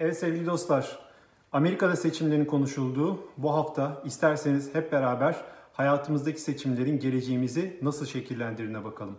Evet sevgili dostlar, Amerika'da seçimlerin konuşulduğu bu hafta isterseniz hep beraber hayatımızdaki seçimlerin geleceğimizi nasıl şekillendirdiğine bakalım.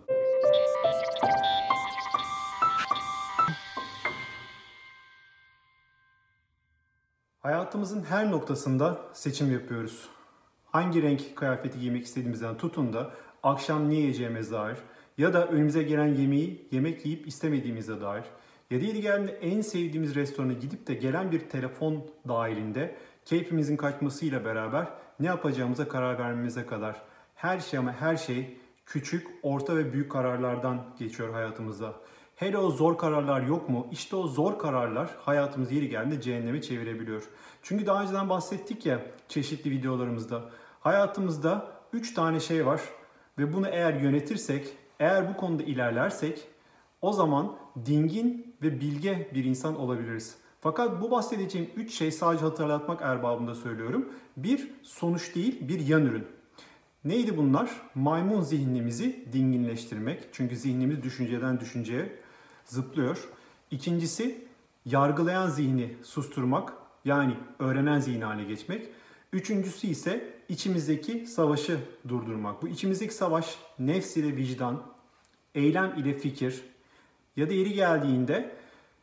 Hayatımızın her noktasında seçim yapıyoruz. Hangi renk kıyafeti giymek istediğimizden tutun da akşam ne yiyeceğimize dair ya da önümüze gelen yemeği yemek yiyip istemediğimize dair ya da yeri geldiğinde en sevdiğimiz restorana gidip de gelen bir telefon dahilinde keyfimizin kaçmasıyla beraber ne yapacağımıza karar vermemize kadar her şey ama her şey küçük, orta ve büyük kararlardan geçiyor hayatımızda. Hele o zor kararlar yok mu? İşte o zor kararlar hayatımızı yeri geldiğinde cehenneme çevirebiliyor. Çünkü daha önceden bahsettik ya çeşitli videolarımızda. Hayatımızda 3 tane şey var ve bunu eğer yönetirsek, eğer bu konuda ilerlersek o zaman dingin ve bilge bir insan olabiliriz. Fakat bu bahsedeceğim 3 şey sadece hatırlatmak erbabında söylüyorum. Bir sonuç değil, bir yan ürün. Neydi bunlar? Maymun zihnimizi dinginleştirmek. Çünkü zihnimiz düşünceden düşünceye zıplıyor. İkincisi yargılayan zihni susturmak. Yani öğrenen zihin haline geçmek. Üçüncüsü ise içimizdeki savaşı durdurmak. Bu içimizdeki savaş nefs ile vicdan, eylem ile fikir ya da yeri geldiğinde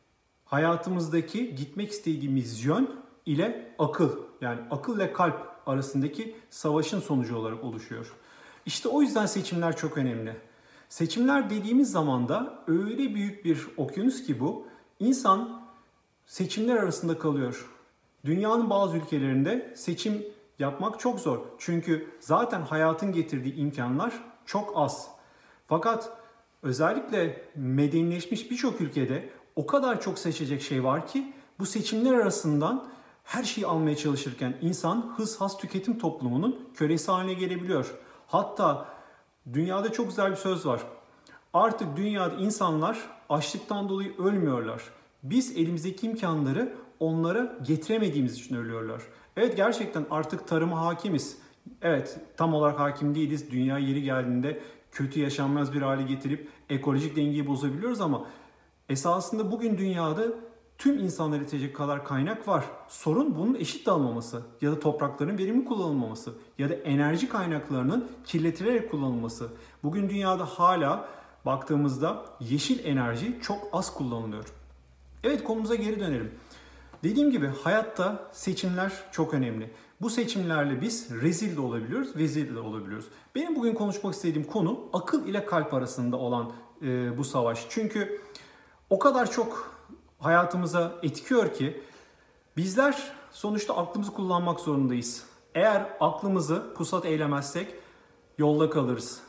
hayatımızdaki gitmek istediğimiz yön ile akıl, yani akıl ile kalp arasındaki savaşın sonucu olarak oluşuyor. İşte o yüzden seçimler çok önemli. Seçimler dediğimiz zaman da öyle büyük bir okyanus ki bu, insan seçimler arasında kalıyor. Dünyanın bazı ülkelerinde seçim yapmak çok zor. Çünkü zaten hayatın getirdiği imkanlar çok az. Fakat özellikle medenileşmiş birçok ülkede o kadar çok seçecek şey var ki bu seçimler arasından her şeyi almaya çalışırken insan hız has tüketim toplumunun kölesi haline gelebiliyor. Hatta dünyada çok güzel bir söz var. Artık dünyada insanlar açlıktan dolayı ölmüyorlar. Biz elimizdeki imkanları onlara getiremediğimiz için ölüyorlar. Evet, gerçekten artık tarıma hakimiz. Evet, tam olarak hakim değiliz. Dünya yeri geldiğinde kötü yaşanmaz bir hale getirip ekolojik dengeyi bozabiliyoruz ama esasında bugün dünyada tüm insanlara yetecek kadar kaynak var. Sorun bunun eşit dağılmaması ya da toprakların verimli kullanılmaması ya da enerji kaynaklarının kirletilerek kullanılması. Bugün dünyada hala baktığımızda yeşil enerji çok az kullanılıyor. Evet, konumuza geri dönelim. Dediğim gibi hayatta seçimler çok önemli. Bu seçimlerle biz rezil de olabiliyoruz, vezil de olabiliyoruz. Benim bugün konuşmak istediğim konu akıl ile kalp arasında olan bu savaş. Çünkü o kadar çok hayatımıza etkiyor ki bizler sonuçta aklımızı kullanmak zorundayız. Eğer aklımızı pusat eylemezsek yolda kalırız.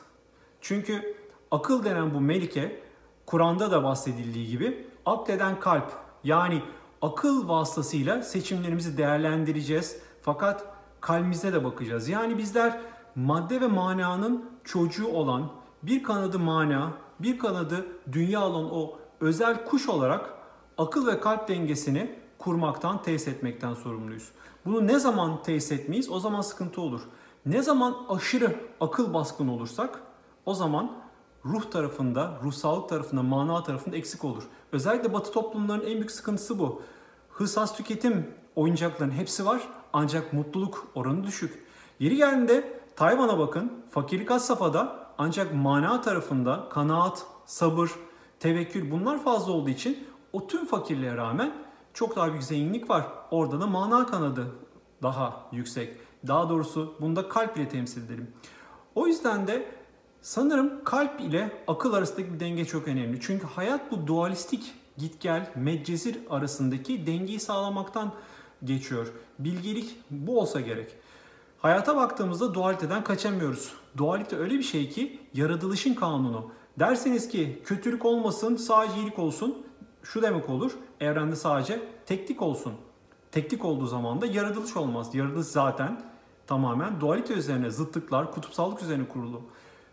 Çünkü akıl denen bu melike Kur'an'da da bahsedildiği gibi akleden kalp, yani akıl vasıtasıyla seçimlerimizi değerlendireceğiz. Fakat kalbimize de bakacağız. Yani bizler madde ve mananın çocuğu olan, bir kanadı mana, bir kanadı dünya olan o özel kuş olarak akıl ve kalp dengesini kurmaktan, tesis etmekten sorumluyuz. Bunu ne zaman tesis etmeyiz? O zaman sıkıntı olur. Ne zaman aşırı akıl baskın olursak o zaman ruh tarafında, ruhsallık tarafında, mana tarafında eksik olur. Özellikle Batı toplumlarının en büyük sıkıntısı bu. Hız has tüketim oyuncakların hepsi var ancak mutluluk oranı düşük. Yeri geldiğinde Tayvan'a bakın, fakirlik had safhada ancak mana tarafında kanaat, sabır, tevekkül bunlar fazla olduğu için o tüm fakirliğe rağmen çok daha büyük zenginlik var. Orada da mana kanadı daha yüksek. Daha doğrusu bunda kalp ile temsil edelim. O yüzden de sanırım kalp ile akıl arasındaki bir denge çok önemli. Çünkü hayat bu dualistik git gel, medcezir arasındaki dengeyi sağlamaktan geçiyor. Bilgelik bu olsa gerek. Hayata baktığımızda dualiteden kaçamıyoruz. Dualite öyle bir şey ki yaratılışın kanunu. Derseniz ki kötülük olmasın, sadece iyilik olsun. Şu demek olur, evrende sadece teklik olsun. Teklik olduğu zaman da yaratılış olmaz. Yaratılış zaten tamamen dualite üzerine, zıtlıklar, kutupsallık üzerine kurulu.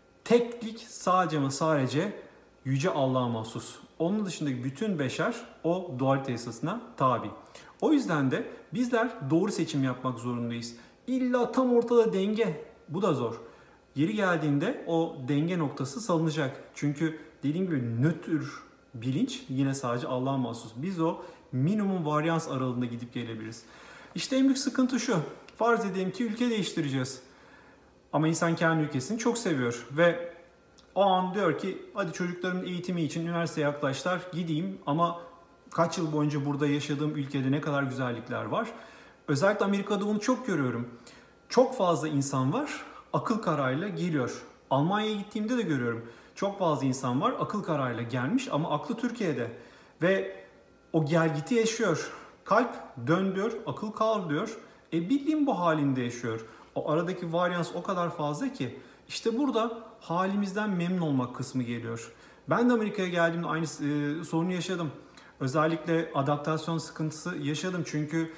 Teklik sadece ama sadece Yüce Allah'a mahsus. Onun dışındaki bütün beşer o dualite esasına tabi. O yüzden de bizler doğru seçim yapmak zorundayız. İlla tam ortada denge, bu da zor. Yeri geldiğinde o denge noktası salınacak. Çünkü dediğim gibi nötr bilinç yine sadece Allah'a mahsus. Biz o minimum varyans aralığında gidip gelebiliriz. İşte en büyük sıkıntı şu. Farz edelim ki ülke değiştireceğiz. Ama insan kendi ülkesini çok seviyor ve o an diyor ki hadi çocukların eğitimi için üniversiteye yaklaştılar, gideyim ama kaç yıl boyunca burada yaşadığım ülkede ne kadar güzellikler var. Özellikle Amerika'da bunu çok görüyorum. Çok fazla insan var, akıl kararıyla geliyor. Almanya'ya gittiğimde de görüyorum. Çok fazla insan var, akıl kararıyla gelmiş ama aklı Türkiye'de. Ve o gelgiti yaşıyor. Kalp dön diyor, akıl kal diyor. Bildiğim bu halinde yaşıyor. O aradaki varyans o kadar fazla ki işte burada halimizden memnun olmak kısmı geliyor. Ben de Amerika'ya geldiğimde aynı sorunu yaşadım. Özellikle adaptasyon sıkıntısı yaşadım. Çünkü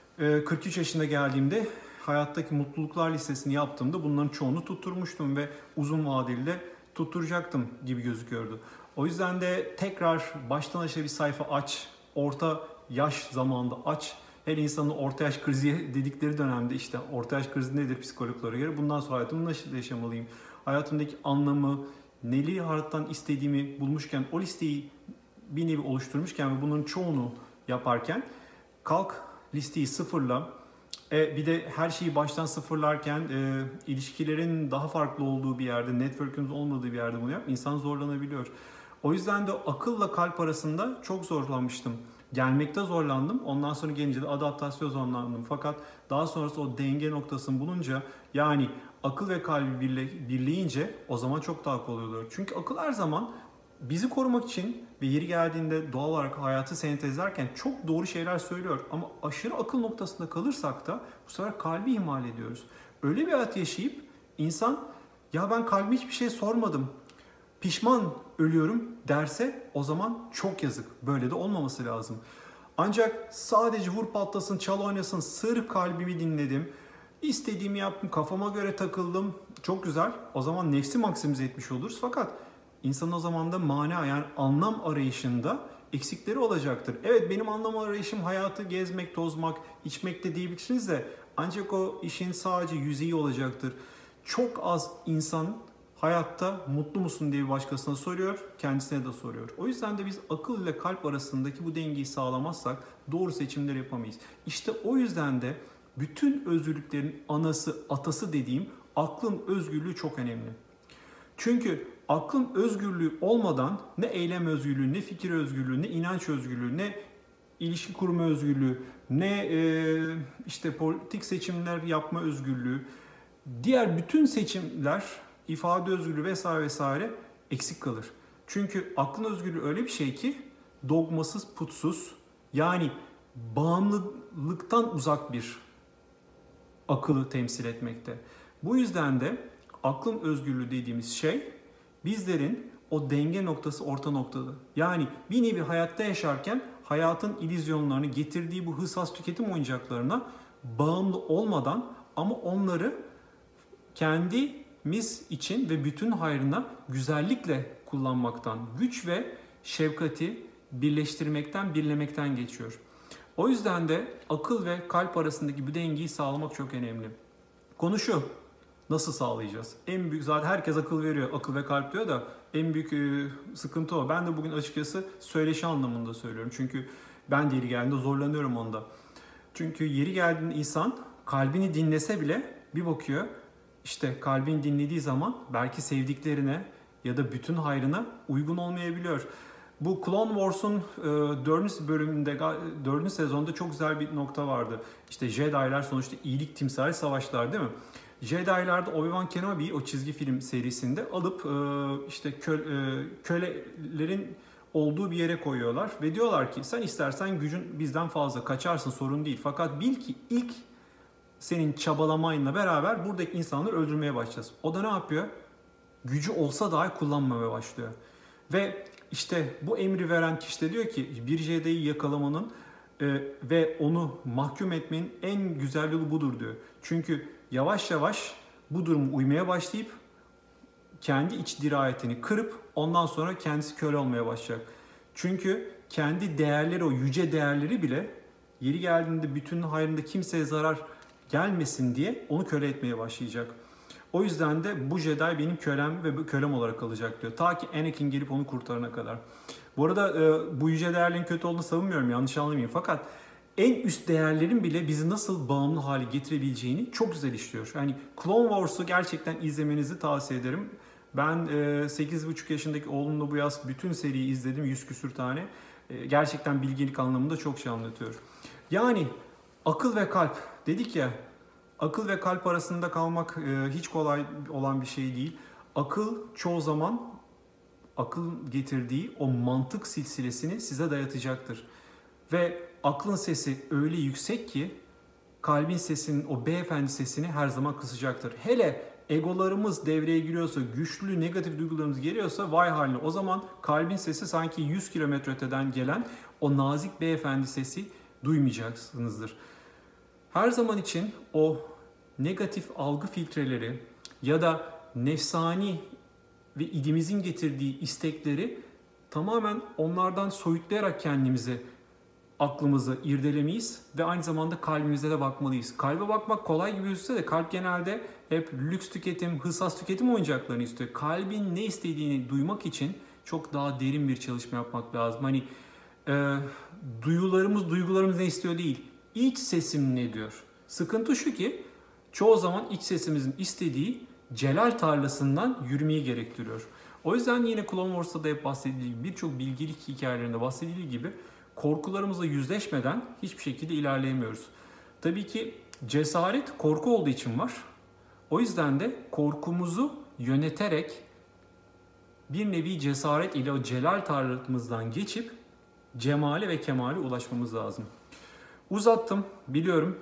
43 yaşında geldiğimde hayattaki mutluluklar listesini yaptığımda bunların çoğunu tutturmuştum ve uzun vadeli de tutturacaktım gibi gözüküyordu. O yüzden de tekrar baştan aşağı bir sayfa aç, orta yaş zamanında aç. Her insanın orta yaş krizi dedikleri dönemde işte orta yaş krizi nedir psikologlara göre? Bundan sonra hayatımı nasıl yaşamalıyım? Hayatımdaki anlamı, neyi hayattan istediğimi bulmuşken, o listeyi bir nevi oluşturmuşken ve bunların çoğunu yaparken kalk listeyi sıfırla. Bir de her şeyi baştan sıfırlarken ilişkilerin daha farklı olduğu bir yerde, network'ünüz olmadığı bir yerde bunu yap. İnsan zorlanabiliyor. O yüzden de akılla kalp arasında çok zorlanmıştım. Gelmekte zorlandım. Ondan sonra gelince de adaptasyon zorlandım. Fakat daha sonrası o denge noktasını bulunca yani akıl ve kalbi birleyince o zaman çok daha kolay oluyor. Çünkü akıl her zaman bizi korumak için ve yeri geldiğinde doğal olarak hayatı sentezlerken çok doğru şeyler söylüyor. Ama aşırı akıl noktasında kalırsak da bu sefer kalbi ihmal ediyoruz. Öyle bir hayat yaşayıp insan ya ben kalbime hiçbir şey sormadım, pişman ölüyorum derse o zaman çok yazık. Böyle de olmaması lazım. Ancak sadece vur patlasın, çal oynasın, sırf kalbimi dinledim, İstediğimi yaptım, kafama göre takıldım. Çok güzel. O zaman nefsi maksimize etmiş oluruz. Fakat İnsanın o zaman da mana yani anlam arayışında eksikleri olacaktır. Evet benim anlam arayışım hayatı gezmek, tozmak, içmek de diyebilirsiniz de ancak o işin sadece yüzeyi olacaktır. Çok az insan hayatta mutlu musun diye bir başkasına soruyor, kendisine de soruyor. O yüzden de biz akıl ile kalp arasındaki bu dengeyi sağlamazsak doğru seçimler yapamayız. İşte o yüzden de bütün özgürlüklerin anası, atası dediğim aklın özgürlüğü çok önemli. Çünkü aklın özgürlüğü olmadan ne eylem özgürlüğü, ne fikir özgürlüğü, ne inanç özgürlüğü, ne ilişki kurma özgürlüğü, ne işte politik seçimler yapma özgürlüğü, diğer bütün seçimler, ifade özgürlüğü vesaire vesaire eksik kalır. Çünkü aklın özgürlüğü öyle bir şey ki dogmasız, putsuz yani bağımlılıktan uzak bir akıllı temsil etmekte. Bu yüzden de aklın özgürlüğü dediğimiz şey bizlerin o denge noktası orta noktada. Yani bir nevi hayatta yaşarken hayatın illüzyonlarını getirdiği bu hırsız tüketim oyuncaklarına bağımlı olmadan ama onları kendimiz için ve bütün hayrına güzellikle kullanmaktan, güç ve şefkati birleştirmekten, birlemekten geçiyor. O yüzden de akıl ve kalp arasındaki bu dengeyi sağlamak çok önemli. Konu şu. Nasıl sağlayacağız? En büyük zaten herkes akıl veriyor. Akıl ve kalp diyor da en büyük sıkıntı o. Ben de bugün açıkçası söyleşi anlamında söylüyorum. Çünkü ben de yeri geldiğinde zorlanıyorum onda. Çünkü yeri geldiğinde insan kalbini dinlese bile bir bakıyor. İşte kalbini dinlediği zaman belki sevdiklerine ya da bütün hayrına uygun olmayabiliyor. Bu Clone Wars'un 4. bölümünde, 4. sezonda çok güzel bir nokta vardı. İşte Jedi'lar sonuçta iyilik timsali savaşlar değil mi? Jedi'larda Obi-Wan Kenobi'yi o çizgi film serisinde alıp işte kölelerin olduğu bir yere koyuyorlar. Ve diyorlar ki sen istersen gücün bizden fazla kaçarsın sorun değil. Fakat bil ki ilk senin çabalamayla beraber buradaki insanları öldürmeye başlayacağız. O da ne yapıyor? Gücü olsa dahi kullanmamaya başlıyor. Ve işte bu emri veren kişi de diyor ki bir Jedi'yi yakalamanın ve onu mahkum etmenin en güzel yolu budur diyor. Çünkü yavaş yavaş bu duruma uymaya başlayıp kendi iç dirayetini kırıp ondan sonra kendisi köle olmaya başlayacak. Çünkü kendi değerleri, o yüce değerleri bile yeri geldiğinde bütün hayrında kimseye zarar gelmesin diye onu köle etmeye başlayacak. O yüzden de bu Jedi benim kölem ve kölem olarak kalacak diyor. Ta ki Anakin gelip onu kurtarana kadar. Bu arada bu yüce değerlerin kötü olduğunu savunmuyorum, yanlış anlamayın. Fakat en üst değerlerin bile bizi nasıl bağımlı hale getirebileceğini çok güzel işliyor. Yani Clone Wars'u gerçekten izlemenizi tavsiye ederim. Ben 8,5 yaşındaki oğlumla bu yaz bütün seriyi izledim, 100 küsür tane. Gerçekten bilgelik anlamında çok şey anlatıyor. Yani akıl ve kalp dedik ya, akıl ve kalp arasında kalmak hiç kolay olan bir şey değil. Akıl çoğu zaman akıl getirdiği o mantık silsilesini size dayatacaktır. Ve aklın sesi öyle yüksek ki kalbin sesinin, o beyefendi sesini her zaman kısacaktır. Hele egolarımız devreye giriyorsa, güçlü negatif duygularımız geliyorsa vay haline. O zaman kalbin sesi sanki 100 kilometre öteden gelen o nazik beyefendi sesi duymayacaksınızdır. Her zaman için o negatif algı filtreleri ya da nefsani ve idimizin getirdiği istekleri tamamen onlardan soyutlayarak kendimizi, aklımızı irdelemeyiz ve aynı zamanda kalbimize de bakmalıyız. Kalbe bakmak kolay gibi gözükse de kalp genelde hep lüks tüketim, hırsız tüketim oyuncaklarını istiyor. Kalbin ne istediğini duymak için çok daha derin bir çalışma yapmak lazım. Hani duygularımız ne istiyor değil. İç sesim ne diyor? Sıkıntı şu ki çoğu zaman iç sesimizin istediği celal tarlasından yürümeyi gerektiriyor. O yüzden yine Clone Wars'ta da hep bahsedildiği gibi, birçok bilgelik hikayelerinde bahsedildiği gibi korkularımızla yüzleşmeden hiçbir şekilde ilerleyemiyoruz. Tabii ki cesaret korku olduğu için var. O yüzden de korkumuzu yöneterek bir nevi cesaret ile o celal tarlamızdan geçip cemale ve kemale ulaşmamız lazım. Uzattım biliyorum.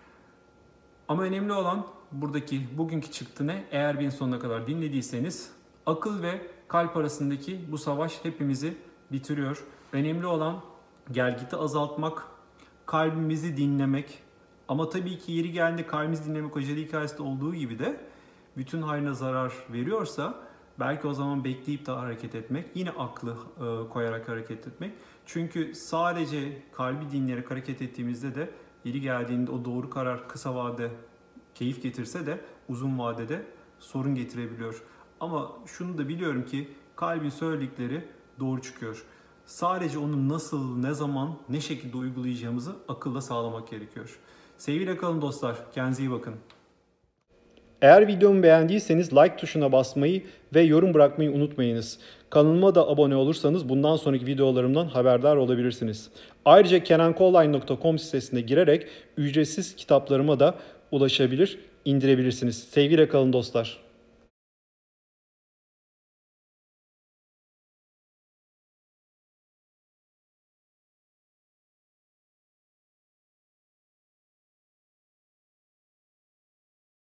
Ama önemli olan bugünkü çıktı ne? Eğer beni sonuna kadar dinlediyseniz akıl ve kalp arasındaki bu savaş hepimizi bitiriyor. Önemli olan gelgiti azaltmak, kalbimizi dinlemek. Ama tabii ki yeri geldiğinde kalbimizi dinlemek o Jedi hikayesinde olduğu gibi de bütün hayrına zarar veriyorsa belki o zaman bekleyip de hareket etmek, yine aklı koyarak hareket etmek. Çünkü sadece kalbi dinleyerek hareket ettiğimizde de yeri geldiğinde o doğru karar kısa vadede keyif getirse de uzun vadede sorun getirebiliyor. Ama şunu da biliyorum ki kalbin söyledikleri doğru çıkıyor. Sadece onu nasıl, ne zaman, ne şekilde uygulayacağımızı akılla sağlamak gerekiyor. Sevgiyle kalın dostlar. Kendinize iyi bakın. Eğer videomu beğendiyseniz like tuşuna basmayı ve yorum bırakmayı unutmayınız. Kanalıma da abone olursanız bundan sonraki videolarımdan haberdar olabilirsiniz. Ayrıca kenankolline.com sitesine girerek ücretsiz kitaplarıma da ulaşabilir, indirebilirsiniz. Sevgiyle kalın dostlar.